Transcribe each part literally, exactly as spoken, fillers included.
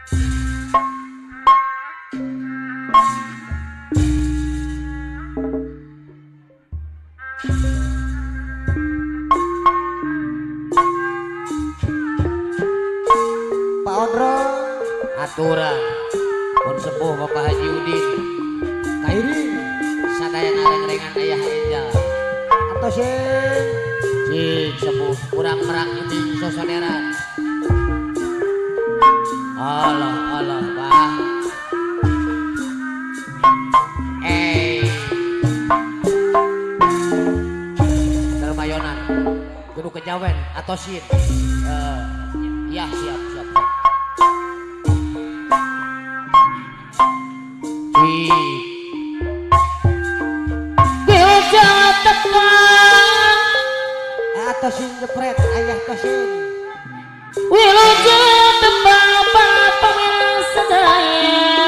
Pak Ondro aturan pun sepuh Bapak Haji Udin Kairi sadaya areng-rengan ayah Enjal atau sen cik sepuh kurang merang ini sosoneran Allah Allah Pak eh terbayonan kudu kejawen atau sin uh, ya siap siap, siap. Gajah tekan Tosin jepret ayah Tosin wilujeng tembang papamirang sedaya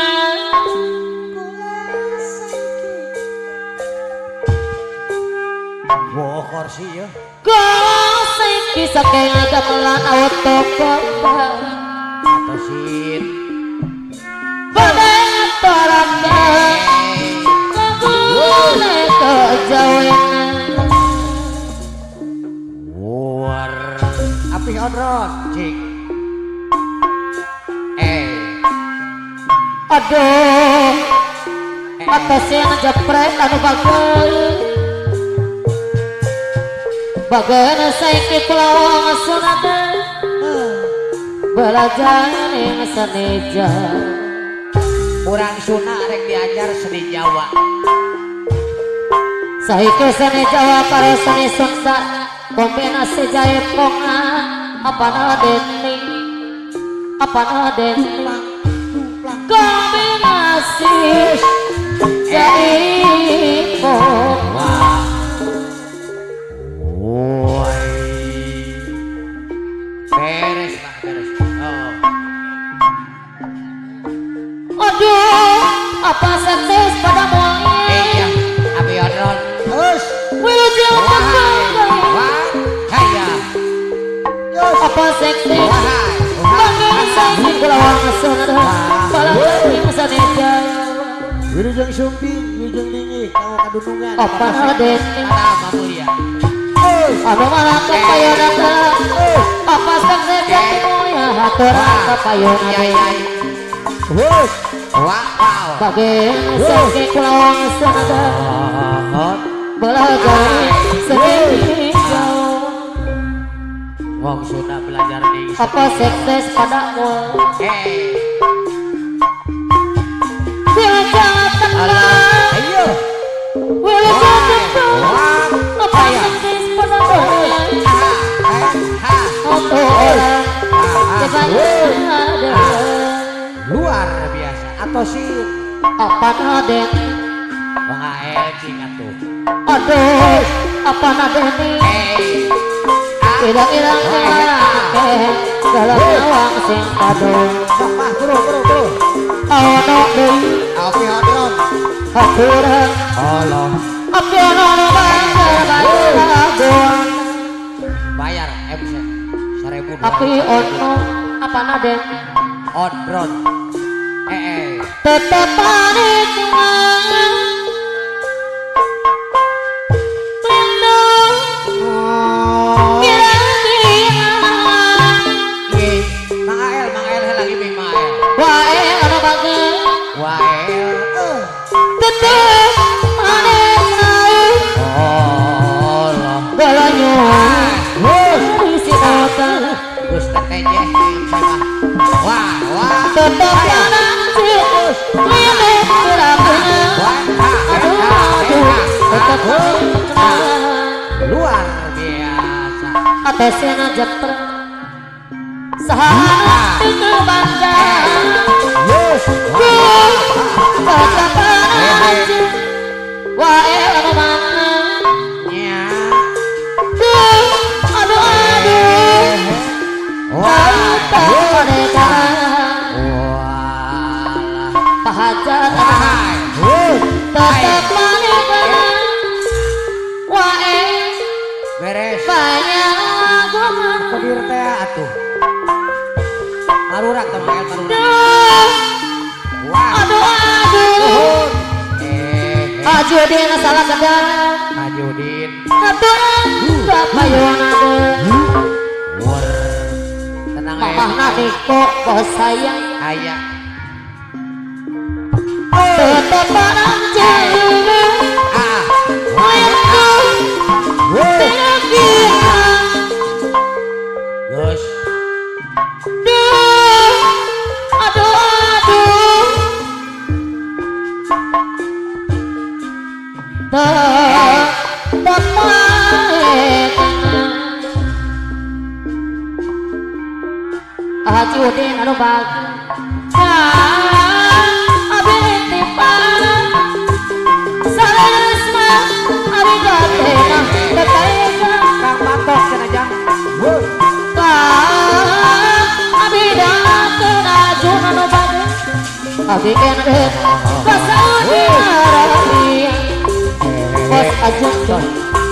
Wah kursi ya saiki saking gamelan auto kembang Tosin badai toranda lagune kejawen war api odrot cik eh aduh atasnya jepret anu bageun bageun saiki pelawang sunata belajar ing saneja kurang Sunda rek diajar seni Jawa saiki seni Jawa karo seni Sunda kombinasi jaiponga apana deni apana deni kombinasi jaiponga woi beres Pak beres oh aduh apa sukses pada muanya iya Abi Odron terus wilujeng wah kaya apa seksi wahai bagai saksi kulawang sunada balai masa neja wilujeng sumping wilujeng dingin kamu kadunungan apa deni apa mulia anu malah kapayonata apa seksi jamunya haturan kapayonata terus wah wow bagai saksi kulawang sunada belajar seni jauh wong Sunda belajar di apa sukses padamu eh wilujeng tenang ayo wilujeng tenang apa sukses padamu ha untuk orang kebanyakan luar biasa atau sin apa naden wong ael ingat tuh aduh apa nadeni eh tidak ilang ngelake dalam awang sing aduh mah bro bro bro ono deui Abi Odron haturan Allah api ono no bangga bayar labuan bayar eh bisa seribu api ono apa naden Odron eh eh tetep panik Mang Ael, Mang Ael lagi Bing Mang Ael. wae ono bageun Wael. tetep panik Allah. galanyo isi otak Gus teteh sama. Wah, wah. tetep panas lele kurangna aduh aduh tetep Luar biasa. atesna jepreng sahana teu bangga yes tetep panas wae ono mana Ya. aduh aduh Wah. mereka Walah. pahajat Wahai. tetep manika wae Beres. banyak lagu pedir teh atuh Marurak teman El marurak. Aduh aduh. Eh, Ajudin salah kedang. Ajudin. Aduh, bapak Yonade. War. Tenang aja. Mama nanti kok bos sayang. Ayah. Tetap barang jangan. Ah. Ayah lagi. Gus. Aduh aduh. Tetap Ajudin anu bagus. Abi tipan saresma ari gatena tetega Kang Patok cenah jang. abi datang ajun anu bagus. Abi kena pasaudi arabi bos ajun coy.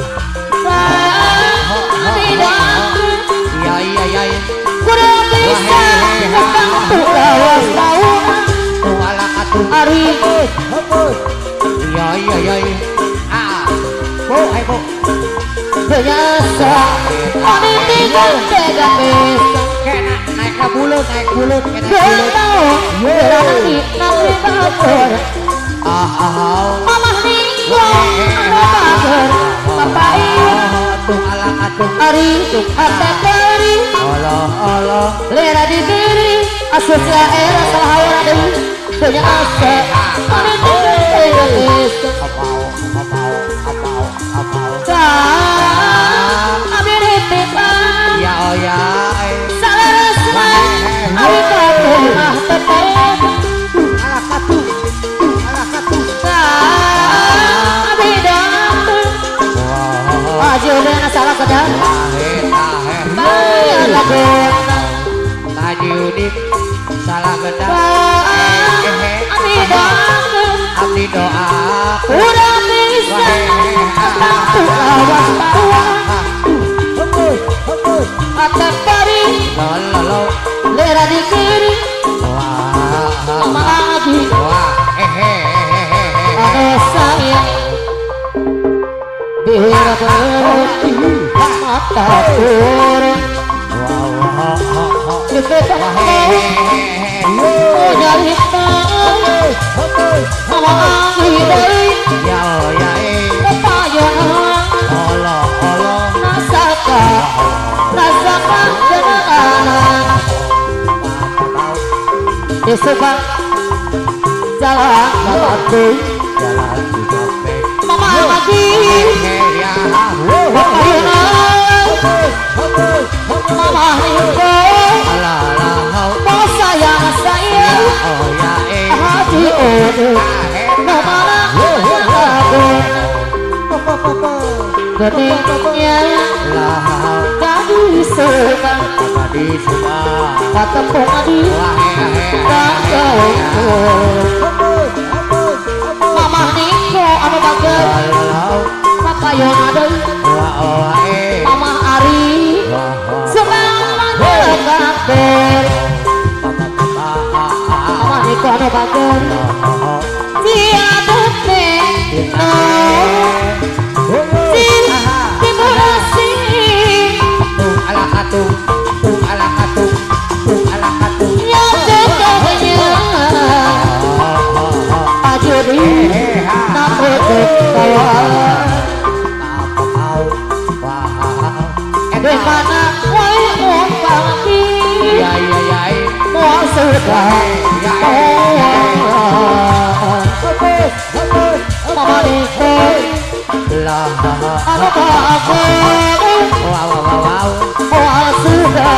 Abi datang Iya iya iya. kurang bisa ketang lawas launan Tuh ala atuh. ari Iya iya iya. Ah. Bu, ayo bu. biasa ani tinggal tega bisa Kena naik ke bulut, naik bulut, kena bulut. Gelo berani nanti baper Ah ah ah. mamah ninggo anu bager bapak ieu Tuh ala atuh. ari ate keri Allah Allah. lera diberi asup laer sahawa deui punya asa ani tinggal tega bisa Apau, apau, apau, apau. abi ditipan Ya oh ya. saresma ari kateuh teteh Ala katuh. Ala katuh. abi datang Wah. ajudin salah kedang Tahe tahe. bayar lagona Tajudin salah gedang. abi datang Abdi doa. udah bisa ketang lawas bawah atap pari Lolo. lera di kiri Wah. mama abi Wah. Hehehe. ada sayang bila berhenti mata turun dipetah punya hitam mama abi dari Ya oh ya eh. kepayangan Allah Allah. nasaka nasaka anak disebab jalan bapakku Jalan di kafe. mama lagi Ya. wakina mama ringo Allah Allah. mau sayang sayang Oh ya eh. hati ode mama aku gedenya Lah. jadi suka Tadi sudah. kata pengadi Wah hehehe. mama niko anu bager Lalau. maka Yonade Wah oh eh. mama Ari Wah wah. semangat kabar mama niko anu bager dia tete no sin dimurasi Tung ala katu. Tung ala katu. Tung ala katu. yang jaganya ajudi nakotek kawan di mana wae mun pangki Ya ya ya. mau suka mama niko Lah. anu bager Wow wow wow wow. mau suka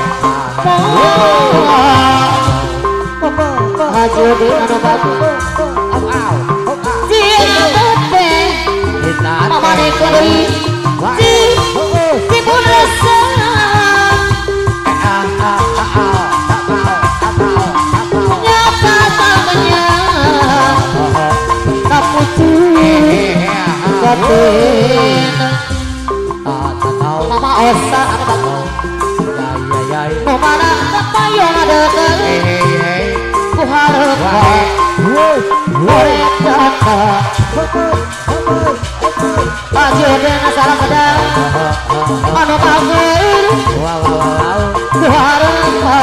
ajudi anu bagus Au au. dia tete Kita. mama niko deui Wah. di timun rasa Ah ah ah ah. Apau apau apau. nyapa tangannya kapucu katina Tak tahu. mama osa anu bagus Ya ya ya. nu mana yang ada kan Hei hei hei ku harap Wae Korek datang Aja dengan salah sedang Anu kagir Wow wow wow ku harap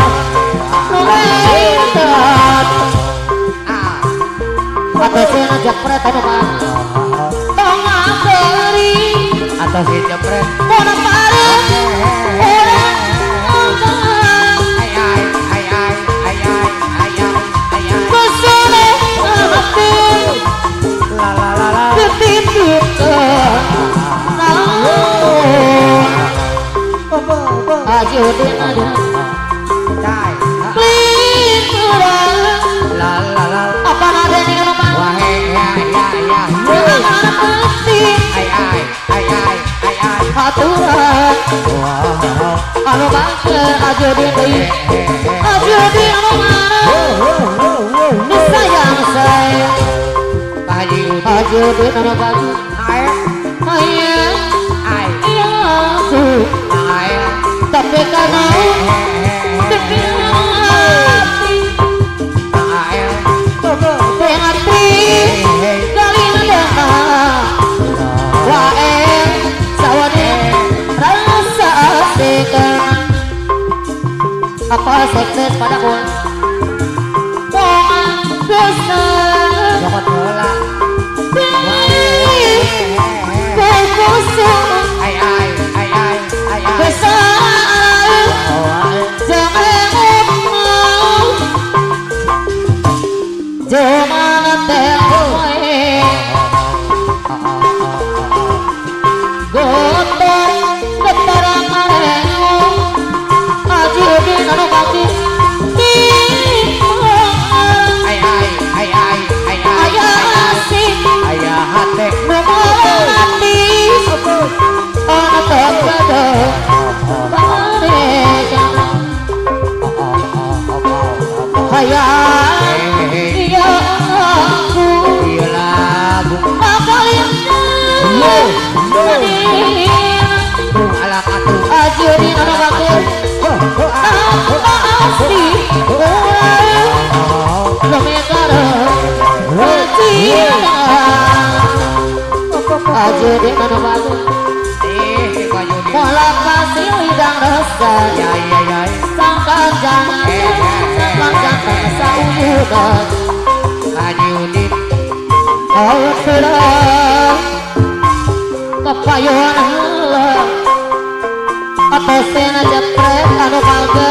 Korek datang Ah Atau saya jepret anu kagir Tong beri Atau si jepret Bona parah Orang orang Ay ay ay ay ay ay ay ay ay ay Kesana hati La la la la Ketitipkan Naon Aja dengan Cai Please kurang La la la Apa nada ini kan Pak? Wahe ya ya ya Jangan pasti Ay ay ay ay ay ay Aturan Wow Anu bangsa aja di Aja di anu mana Nu sayang sayang Pak Haji Udi Aja di anu bangsa Ay Ayah ay Iya aku ay Tapi karena Pikiran hati ay Hati Kali dengar Wae Sawade Rasa asikan Apa sekses padaku Wong besar Jokot bola Berkusung Ay ay ay ay ay ay Besar Jangan mau Jangan tekoy Gotong Getarang arengo Aji di nano bakti ay ay ay ay ay ay Ayah asik ayah hati Memang hati Anak terpada Mereka Ayah Iya aku Iya lagu Apa yang Tung ala katu Aji di nano bakti Tanpa asli Lumekara Cinta Aji di nano bakti Eh si Pak Yudi Walau kasih hidang rasa Ya ya ya Sangkan jangan Sangkan jangan Saudan Haji Udi Kau terang Kepayuan Allah Atau sena jepret Anu kalge